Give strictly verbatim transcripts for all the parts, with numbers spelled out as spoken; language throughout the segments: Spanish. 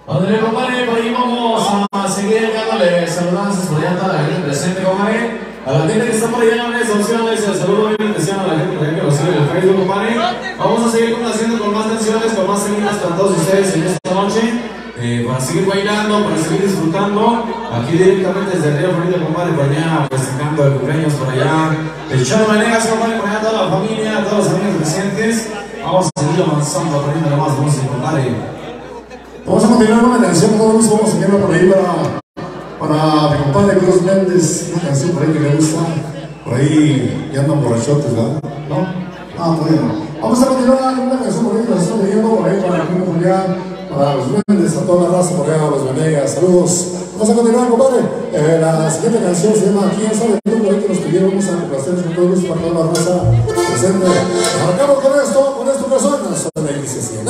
André, compadre, por ahí vamos a seguir dándole saludanzas por allá a toda la gente presente, compadre. A la gente que está por allá en las redes sociales, el saludo bien especial a la gente por allá que nos sigue en el Facebook, compadre. Vamos a seguir complaciendo con más canciones, con más temitas para todos ustedes en esta noche. Eh, para seguir bailando, para seguir disfrutando. Aquí directamente desde el Río Florida, compadre, por allá festejando el cumpleaños por allá. El Chano Venegas, compadre, por allá toda la familia, todos los amigos presentes. Vamos a seguir avanzando, aprendiendo más música, compadre. Vamos a continuar con una canción, todos vamos a seguirla por ahí para, para mi compadre Cruz Méndez, una canción por ahí que le gusta, por ahí ya andan borrachotes, ¿verdad? ¿No? Ah, todavía no. Vamos a continuar con una canción por ahí que nos están pidiendo por ahí para mi Julián, para los Méndez, a toda la raza por allá, a los Venegas, saludos. Vamos a continuar, compadre. Eh, la siguiente canción se llama ¿Quién sabe tú? Por ahí que nos pidieron, vamos a complacer con todo gusto para toda la raza presente. Arrancamos con esto, con esto que suena, suena y dice así.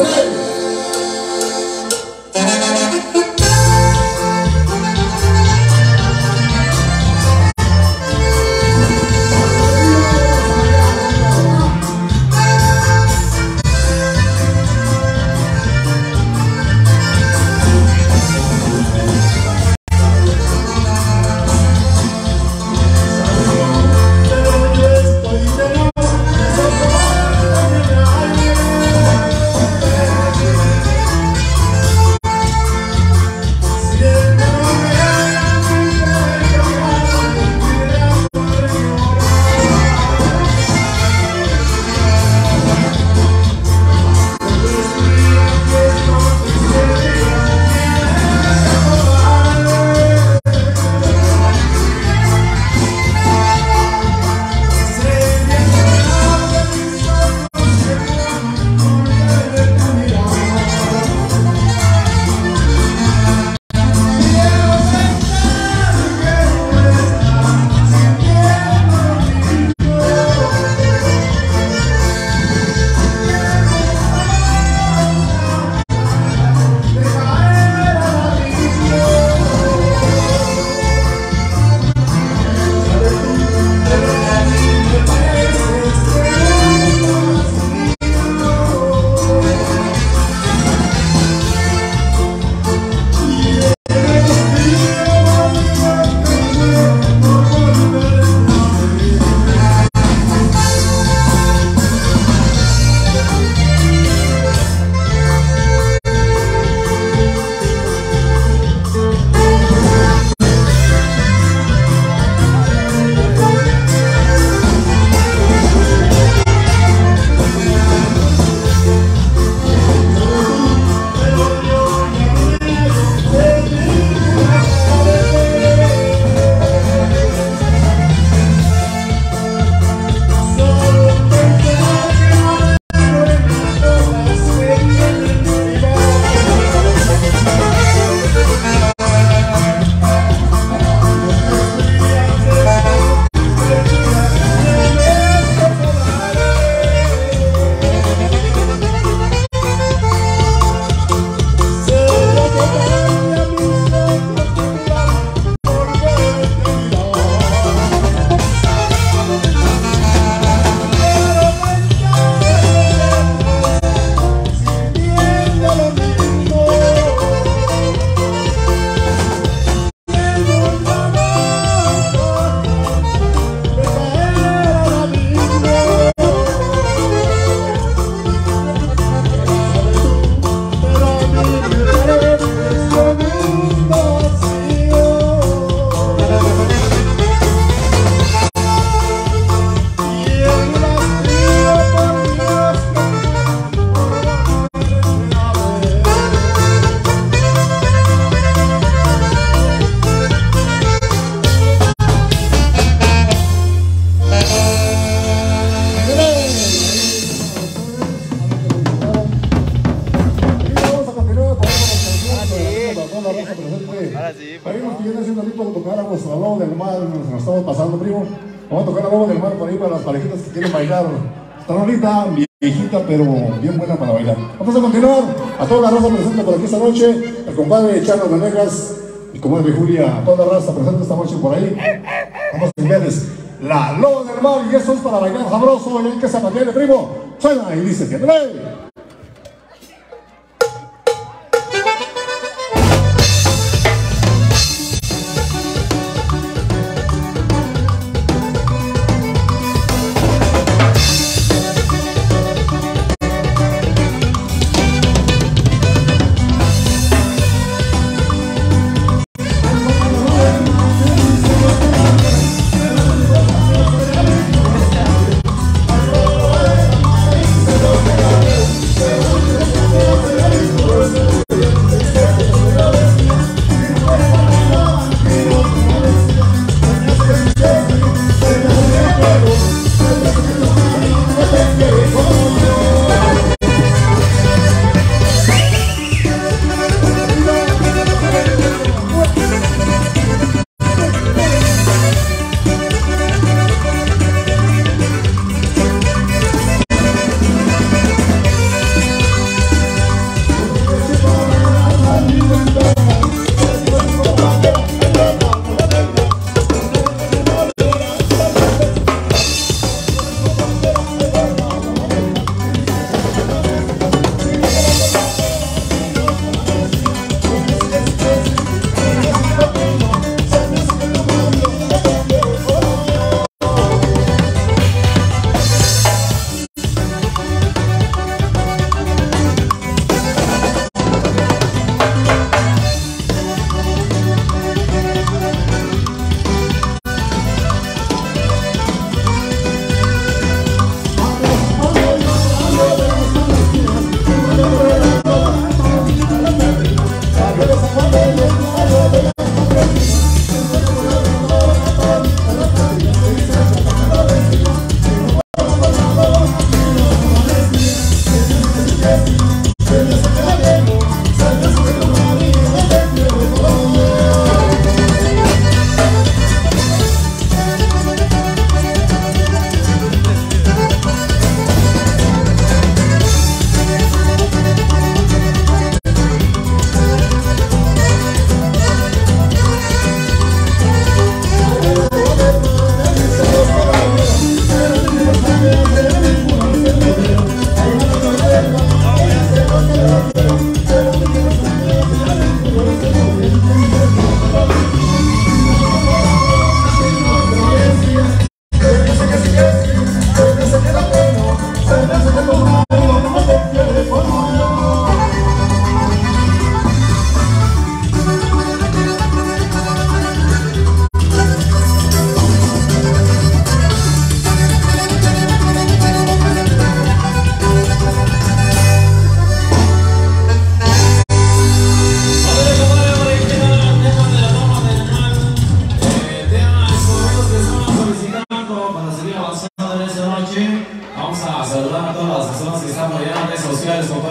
Vamos a tocar la Lobo del Mar por ahí para las parejitas que quieren bailar. Están ahorita viejita, pero bien buena para bailar. Vamos a continuar. A toda la raza presente por aquí esta noche. El compadre Chano Venegas y comadre Julia. A toda la raza presente esta noche por ahí. Vamos a enviarles la Lobo del Mar. Y eso es para bailar sabroso. Y hay que zapatearle, primo. Suena y dice que ¡play!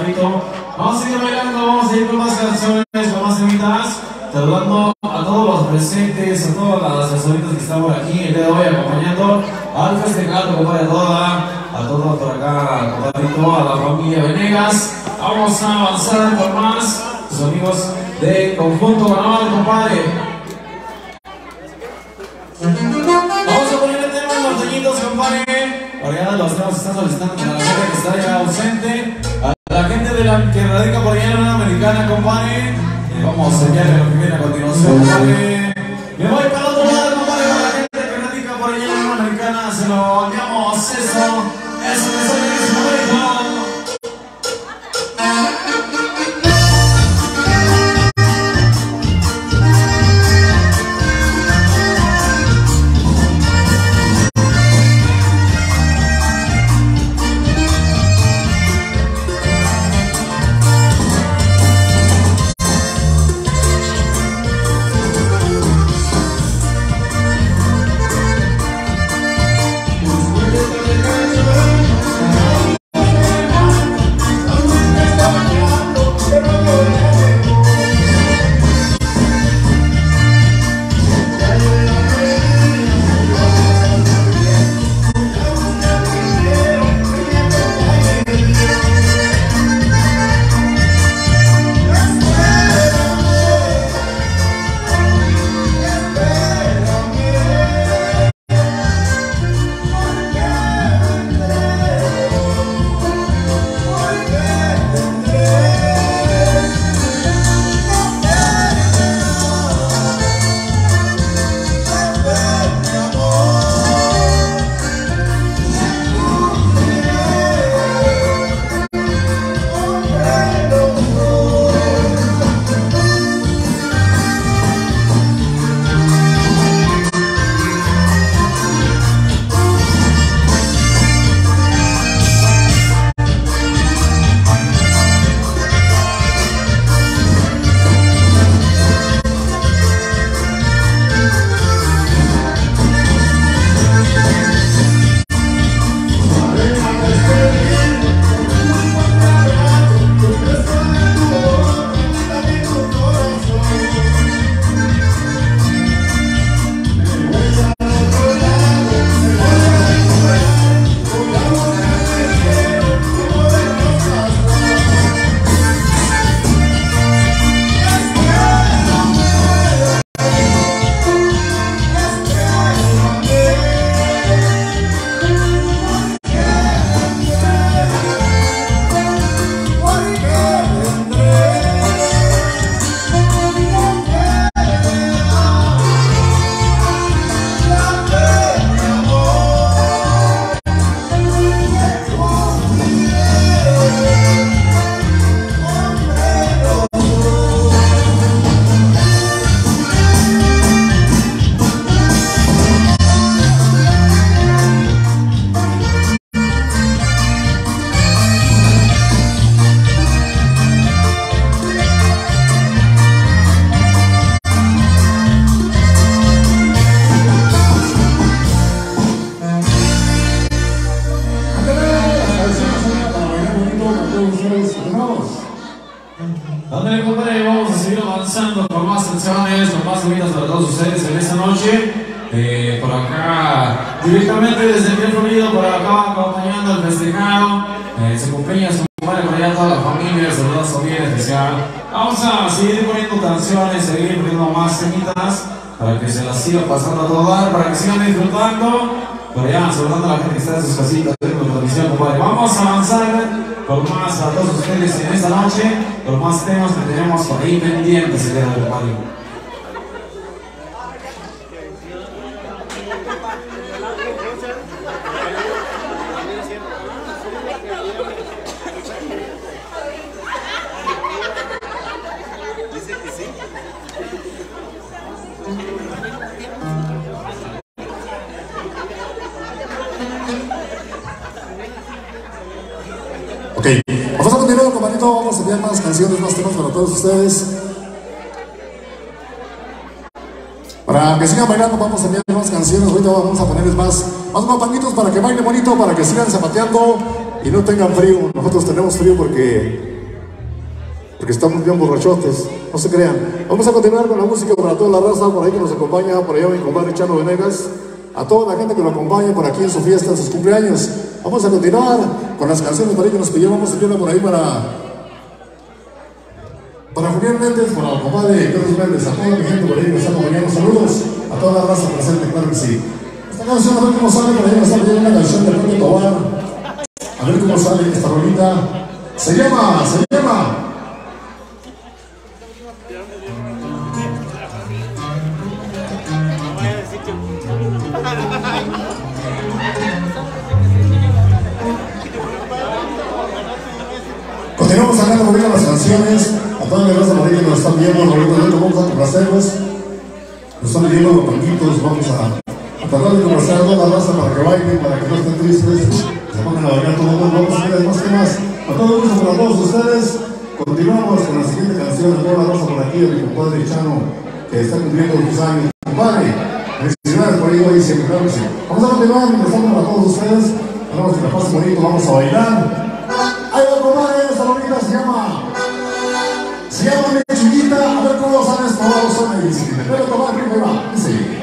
compadrito. Vamos a seguir bailando, vamos a seguir con más canciones, con más temitas. Saludando a todos los presentes, a todas las personitas que están por aquí el día de hoy acompañando al festejado, compadre, a toda, a todos por acá, compadrito, a la familia Venegas. Vamos a avanzar con más, sus amigos de Conjunto Carnaval, compadre. Vamos a poner el tema de norteñitos, compadre. Por allá los temas están solicitando para la gente que está ya ausente. A la gente de la que radica por allá en la Americana, compadre. Vamos a enseñarle lo que viene a continuación, compadre. Me voy para otro lado, compadre, para la gente que radica por allá en la Americana. Se lo enviamos eso. Eso que sale en ese momento. Ándale, compadre, vamos a seguir avanzando con más canciones, con más subidas para todos ustedes en esta noche. Eh, por acá, directamente desde el Florido, por acá acompañando al festejado. Eh, se cumpleaños, compadre, por allá toda la familia, saludos bien especial. Vamos a seguir poniendo canciones, seguir poniendo más temitas para que se las siga pasando a todo dar, para que sigan disfrutando. Por allá, saludando a la gente que está en sus casitas, viendo transmisión, compadre. Vamos a avanzar por más a todos ustedes en esta noche, por más temas que tenemos por ahí pendientes el día de hoy, compadre. Ok, vamos a continuar, compañito, vamos a enviar más canciones, más temas para todos ustedes. Para que sigan bailando, vamos a enviar más canciones, ahorita vamos a ponerles más, más compañitos para que bailen bonito, para que sigan zapateando y no tengan frío. Nosotros tenemos frío porque porque estamos bien borrachotes, no se crean. Vamos a continuar con la música para toda la raza, por ahí que nos acompaña, por allá mi compadre Chano Venegas, a toda la gente que lo acompaña por aquí en su fiesta, en sus cumpleaños. Vamos a continuar con las canciones por ahí que nos pidieron, vamos a tener por ahí para... Para Julián Méndez, para el compadre Carlos Méndez, a toda mi gente por ahí que nos está acompañando, saludos a toda la raza presente, claro que sí. Esta canción, a ver cómo sale, por ahí nos está pidiendo una canción de Pepe Tobar. A ver cómo sale esta rolita. Se llama, se llama. Continuamos sacando por ahí las canciones. A toda la raza por ahí que nos están viendo, vamos a complacerlos. Nos están pidiendo los panquitos, vamos a, a tratar de complacer a toda la raza para que bailen, para que no estén tristes. Se pongan a bailar todos, vamos a ver más temas. A todo gusto para todos ustedes. Continuamos con la siguiente canción, a toda la raza por aquí, a mi compadre Chano, que está cumpliendo sus años. Compadre, felicidades por ahí hoy siempre, claro que sí. Vamos a continuar, mientras tanto para todos ustedes. Esperamos que la pasen bonito, vamos a bailar. Ahí va, compadre, esta bonita se llama... Se llama Mi Chiquita, a ver cómo sale esto, vamos a ver si me puedo tomar, que me va, dice.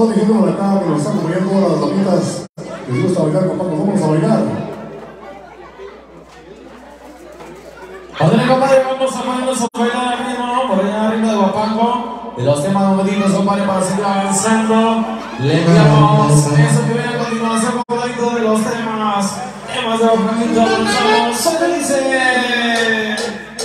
toda mi gente por acá que nos están comiendo todas las damitas. Les gusta bailar, compadre, nos vamos a bailar. Padre, compadre, vamos a ponernos a bailar al ritmo, por allá arriba de Guapango, de los temas numeritos, compadre, para seguir avanzando. Le enviamos eso que viene a continuación, compadre, de los temas, temas de Guapango, avanzamos, ¡soy felices!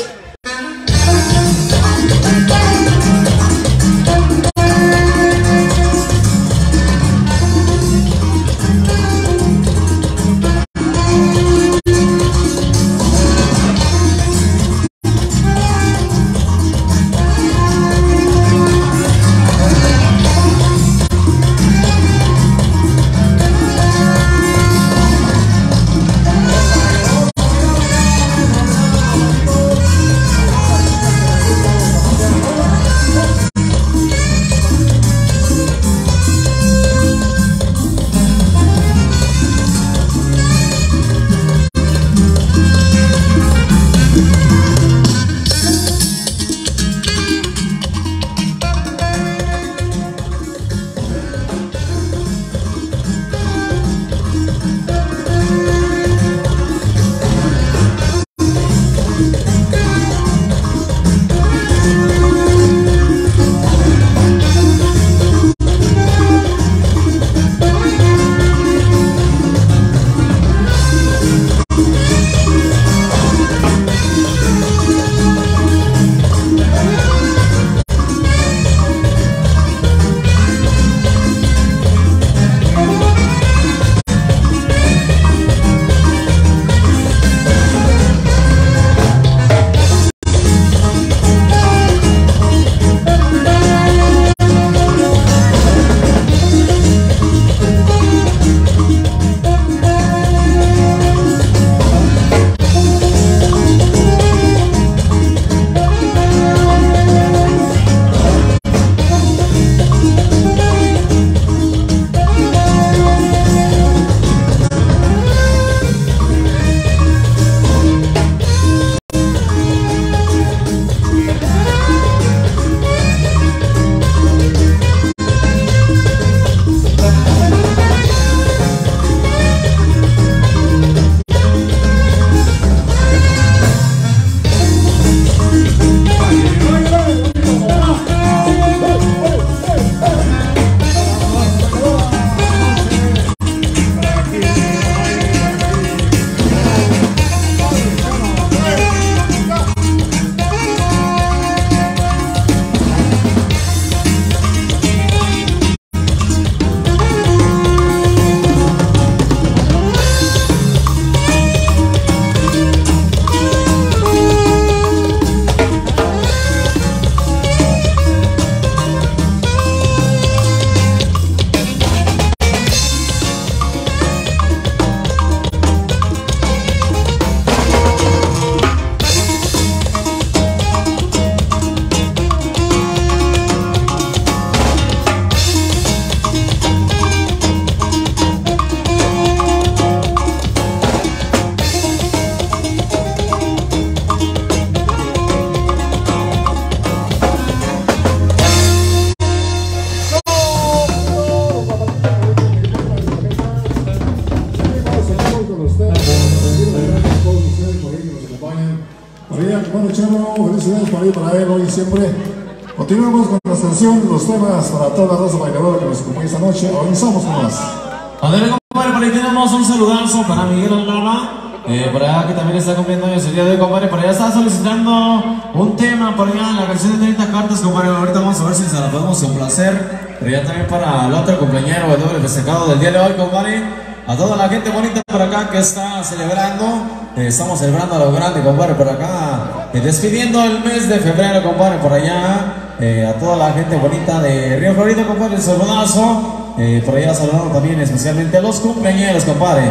Bueno, Chelo, felicidades para ir para él hoy y siempre. Continuamos con la canción, los temas para toda la raza bailadora que nos acompaña esta noche. Avanzamos con más. Padre, compadre, por ahí tenemos un saludazo para Miguel Aldama, eh, por allá que también está cumpliendo años el día de hoy, compadre. Por allá está solicitando un tema, por allá la canción de treinta cartas, compadre. Ahorita vamos a ver si se la podemos complacer. Pero ya también para el otro compañero, el doble festejado del día de hoy, compadre. A toda la gente bonita por acá que está celebrando, eh, estamos celebrando a lo grande, compadre, por acá, eh, despidiendo el mes de febrero, compadre, por allá, eh, a toda la gente bonita de Río Florido, compadre, el saludazo, eh, por allá saludando también especialmente a los cumpleañeros, compadre.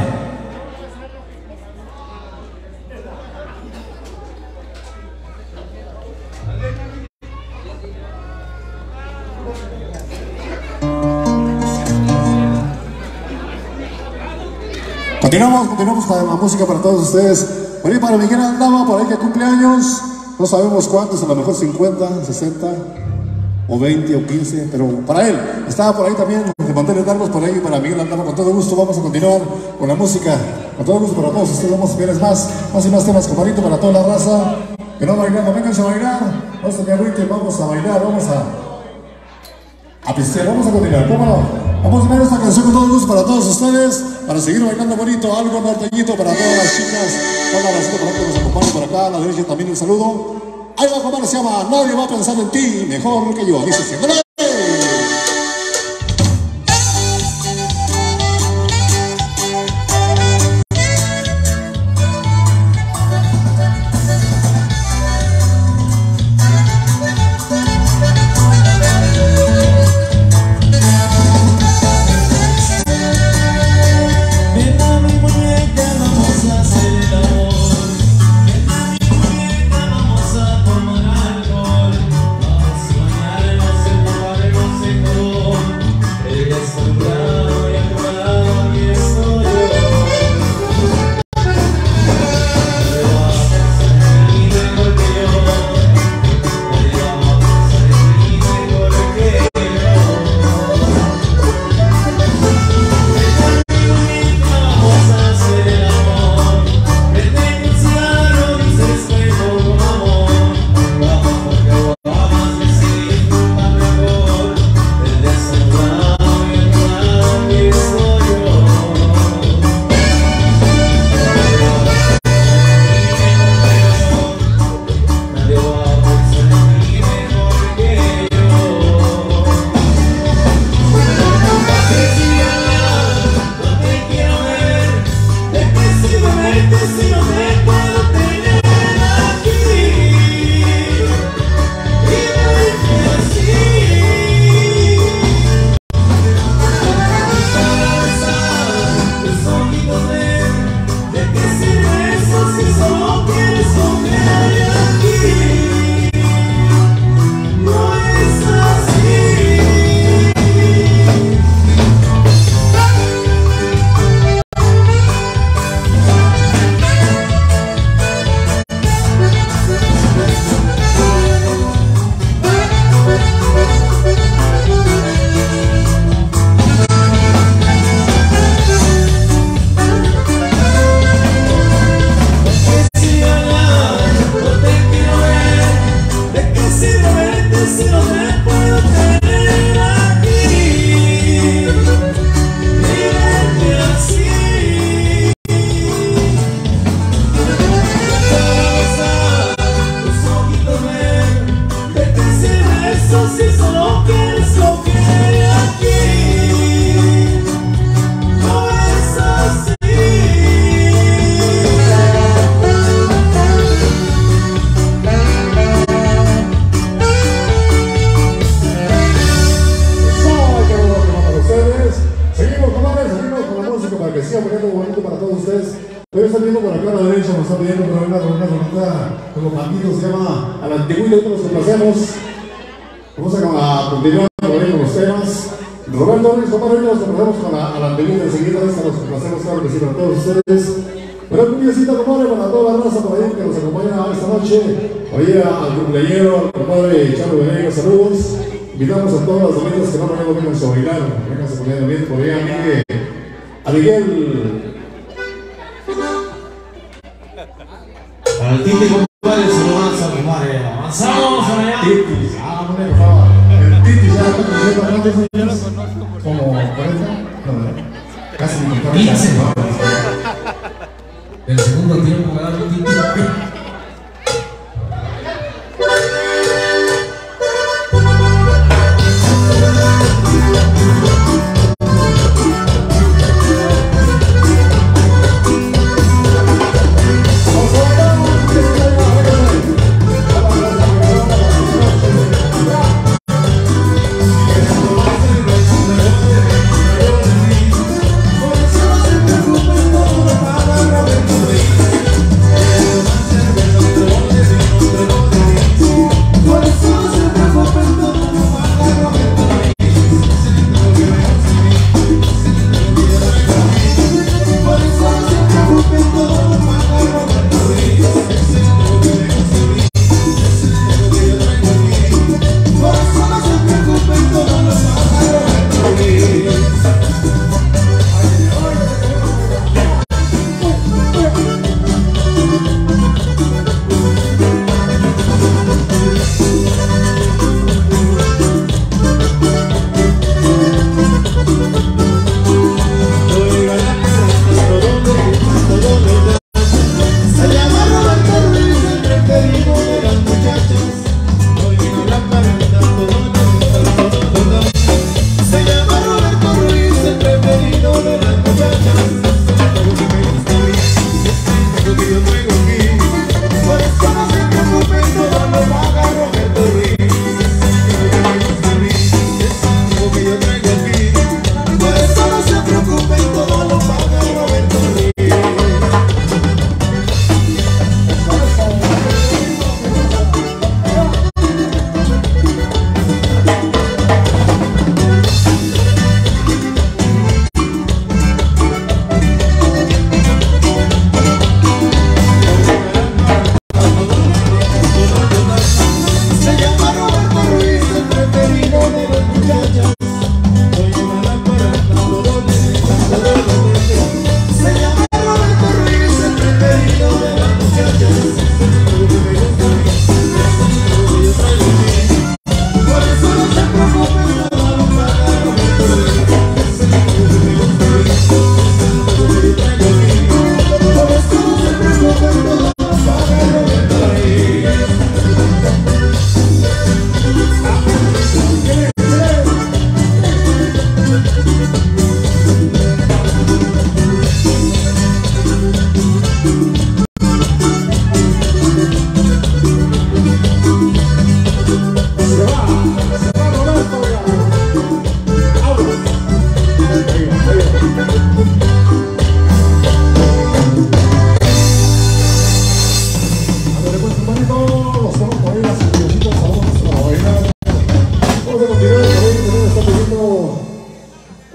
Continuamos, continuamos con la música para todos ustedes. Por ahí para Miguel Aldama, por ahí que cumple años. No sabemos cuántos, a lo mejor cincuenta, sesenta. o veinte o quince, pero para él. Estaba por ahí también, de mantener darlos por ahí, para Miguel andaba con todo gusto. Vamos a continuar con la música, con todo gusto para todos ustedes. Vamos a ver más, más y más temas, compadrito, para toda la raza. Que no bailan, vénganse a bailar. Vamos a tener vamos a bailar, vamos a, a pistear, vamos a continuar, ¿cómo no? Vamos a ver esta canción con todo gusto para todos ustedes, para seguir bailando bonito, algo norteñito para todas las chicas, todas las chicas que nos acompañan por acá, a la derecha también el saludo. Ahí va, compadre, se llama Nadie va a pensar en ti mejor que yo. Dice siempre. Oye, al cumpleañero, al compadre Chalo Venegas, saludos. Invitamos a todos los domingos que no vengan, vengan a bailar, vengan a poner bien por ahí a Miguel. A Miguel. Al Titi, compadre, se lo van a compadre. Avanzamos para allá. Titi, ah, no me enojaba. El Titi ya está cumpliendo cuántos años. Como cuarenta, no, casi quince. El segundo tiempo, ¿verdad, Titi? Por eso no se preocupen por la palabra de tu vida.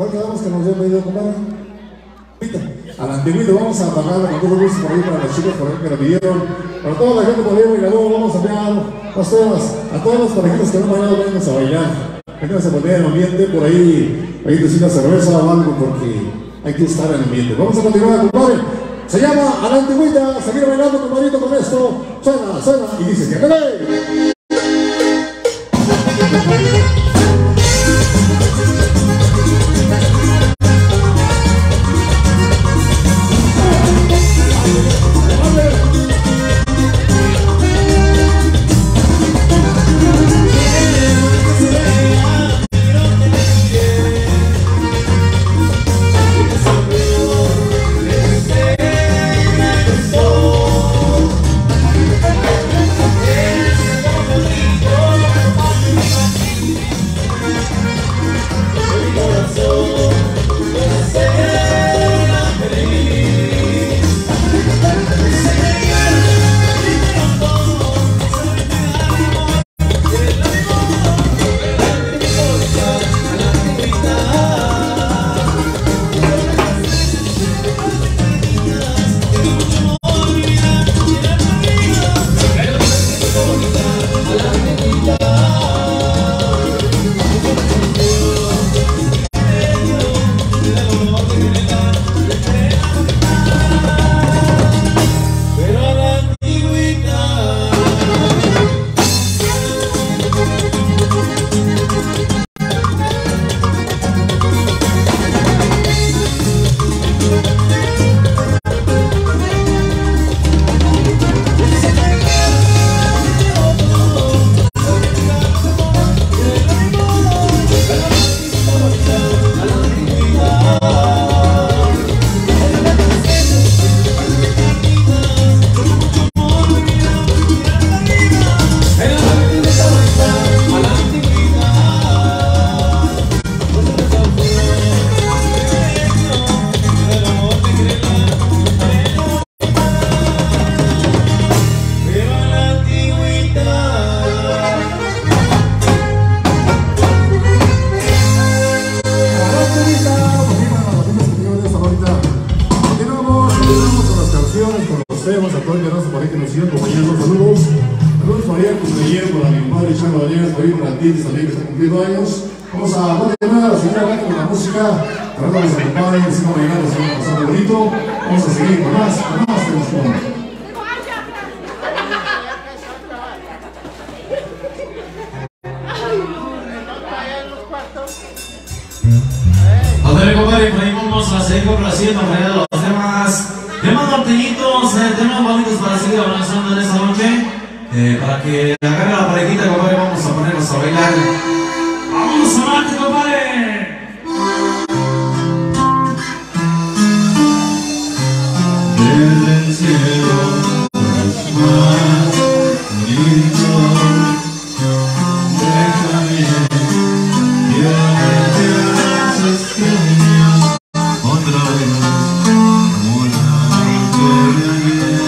¿Cuál quedamos que nos dio pedido, compadre? A la antigüita vamos a pagar con todo gusto por ahí para los chicos por ahí que lo pidieron. Para toda la gente por ahí, y luego vamos a enviar los temas a todos los parejitos que no han bailado, vengan a bailar. Vengan a poner en el ambiente por ahí, ahí te una cerveza o algo porque hay que estar en el ambiente. Vamos a continuar, compadre. Se llama A la Antigüita, seguir bailando, compadrito, con esto. Suena, suena y dice que ¡dale! También que está cumpliendo años. Vamos a continuar a seguir hablando con la música. Tratando de acompañar y sigan bailando, sigan pasando bonito. Vamos a seguir con más, con más tensión. A ver, compadre, por ahí vamos a seguir complaciendo a los temas, temas norteñitos, eh, temas bonitos para seguir avanzando en esta noche. Eh, para que agarre la parejita, compadre, vamos a ponernos a bailar. ¡Vamos a amarte, compadre! Desde el cielo es más bonito. Déjame llevarte a esos sueños otra vez, como la noche de ayer.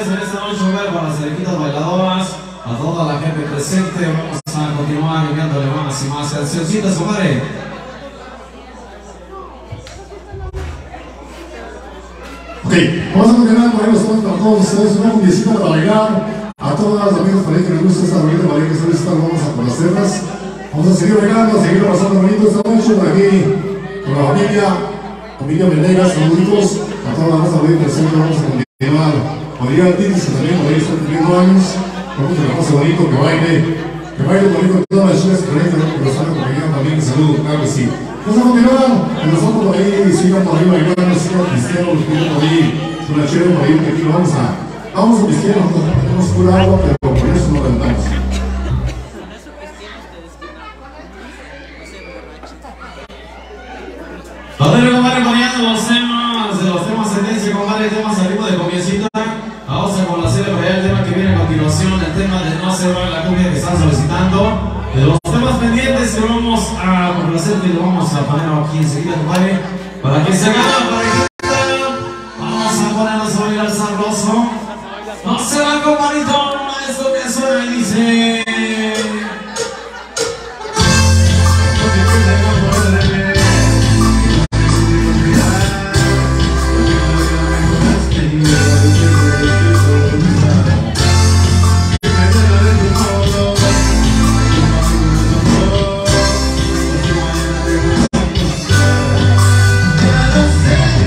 compadres, en esta noche, compadre, para las orejitas bailadoras, a toda la gente presente. Vamos a continuar enviándole más y más cancioncitas, compadre. Ok, vamos a continuar por ahí los temas para todos ustedes. Una cumbiecita para bailar. A todas las amigas por ahí que les gusta esta rolita de María que está lista, vamos a conocerlas. Vamos a seguir bailando, a seguir pasando bonito esta noche por aquí con la familia, familia Venegas, saluditos. A todas las más ahorita presente vamos a continuar. María Altis, que también por ahí está cumpliendo años. Vamos a que la pase bonito, que baile, que baile bonito con todas las chicas que por ahí que los están acompañando también. Saludos, claro que sí. Vamos a continuar, que nosotros por ahí sigan por ahí bailando, sigan cristianos, los pidiendo por ahí, una chévere por ahí, que aquí vamos a, vamos a cristianos, nosotros no tenemos pura agua, pero por eso no cantamos. A ver, compadre, poniendo los temas, de los temas tendencia, compadre, temas al ritmo de comiencita. Vamos a conocer el tema que viene a continuación, el tema de No se va la cumbia que están solicitando. De los temas pendientes que vamos a complacer, que lo vamos a poner aquí enseguida, compadre, para que se haga la parejita. Vamos a ponernos a bailar sabroso. No se va, compadrito, esto que suena y dice. Say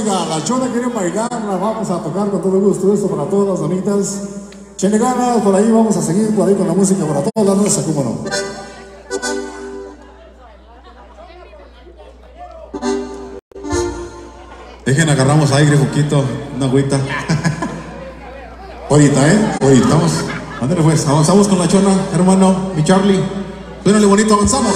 música. La chona quiere bailar, la vamos a tocar con todo gusto. Esto para todas las damitas. Chene ganas, por ahí vamos a seguir por ahí con la música para todas las nuestras, cómo no. Dejen, agarramos aire, poquito, una agüita. Ahorita, ¿eh? Oye, estamos. Ándale pues, avanzamos con la chona, hermano, mi Charlie. Suénale bonito, avanzamos.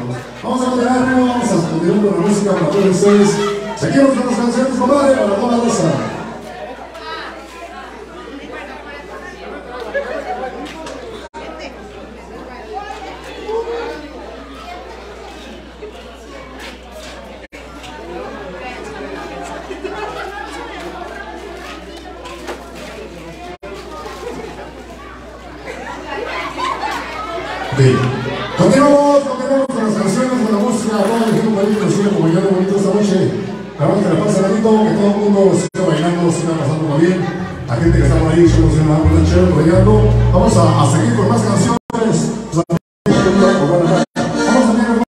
Vamos a continuar, amigo, vamos a continuar con la música para todos ustedes. Seguimos con las canciones, compadre, para toda la raza. Okay. Continuamos, continuamos con las canciones, con la música, todo el equipo bonito, sigue acompañando bonito esta noche. Esperamos que la pase bonito, que todo el mundo siga bailando, siga pasando bien. La gente que está por ahí, chicos, se van a poner chévere, bailando. Vamos a, a seguir con más canciones.